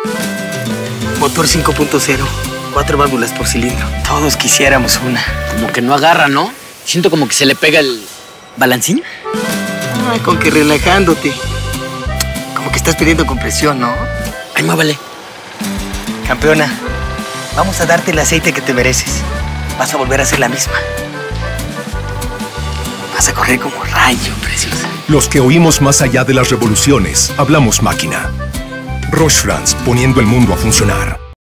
Motor 5.0, 4 válvulas por cilindro. Todos quisiéramos una. Como que no agarra, ¿no? Siento como que se le pega el balancín. Ay, con que relajándote. Como que estás pidiendo compresión, ¿no? Ay, muévale. Campeona, vamos a darte el aceite que te mereces. Vas a volver a ser la misma. Vas a correr como rayo, preciosa. Los que oímos más allá de las revoluciones, hablamos máquina. Roche France, poniendo el mundo a funcionar.